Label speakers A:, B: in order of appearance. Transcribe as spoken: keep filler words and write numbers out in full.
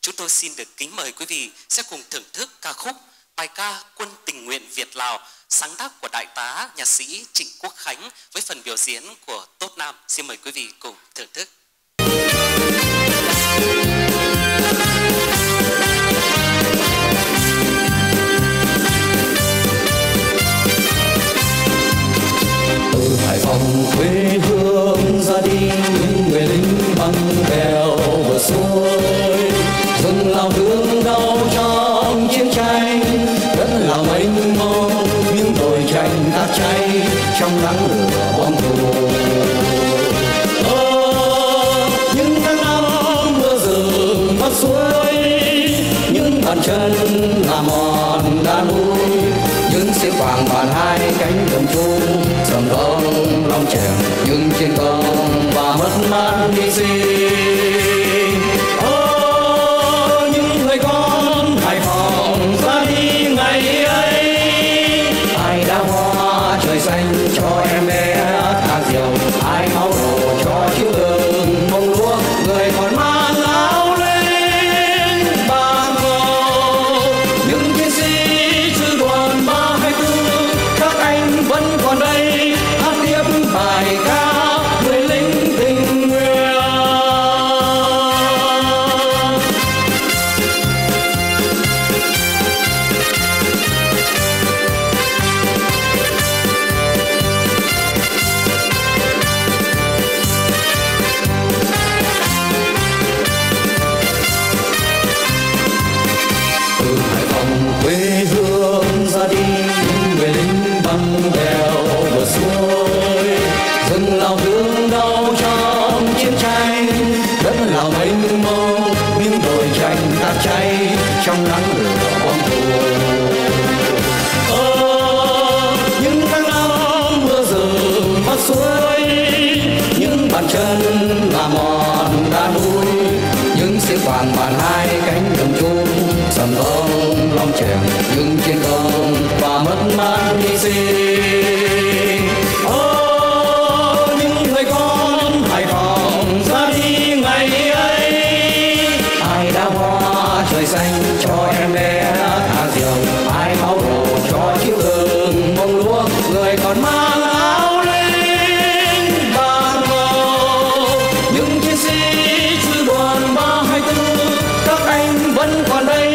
A: chúng tôi xin được kính mời quý vị sẽ cùng thưởng thức ca khúc bài ca Quân tình nguyện Việt Lào, sáng tác của đại tá nhạc sĩ Trịnh Quốc Khánh với phần biểu diễn của Tốt Nam. Xin mời quý vị cùng thưởng thức.
B: Từ Hải Phòng quê hương ra đi những người lính băng bèo bờ xuôi, dân Lào thương đau trong chiến tranh, đất Lào mênh mông những đồi tranh cát cháy trong nắng lửa bom thù. Những tháng năm mưa rừng vắt suối, những bàn chân làm mòn đá núi, những xiềng vàng bàn hai cánh đồng chung sầm đông long chèo, những chiến công và mất mát hy sinh. Ô những người con Hải Phòng ra đi ngày ấy, ai đã hoa trời xanh cho em bé thả diều, ai máu đổ cho chiếu đường bông lúa, người còn mang áo lên bàn màu. Những chiến sĩ sư đoàn ba hai tư, các anh vẫn còn đây hát tiếp bài ca người lính tình nguyện. Từ Hải Phòng quê hương ra đi những người lính băng bèo bờ xuôi, dân Lào thương đau trong chiến tranh, đất Lào mênh mông những đồi tranh cát cháy trong nắng lửa bom thù. Ờ, những tháng năm mưa rừng vắt suối, những bàn chân làm mòn đá núi, những xiềng vàng bàn hai cánh đồng chung sầm đông long chèo, những chiến công và mất mát hy sinh. Ô những người con Hải Phòng ra đi ngày ấy, ai đã hoa trời xanh cho em bé thả diều, ai máu đổ cho chiếu đường bông lúa, người còn mang áo lên bàn màu. Những chiến sĩ sư đoàn ba hai tư, các anh vẫn còn đây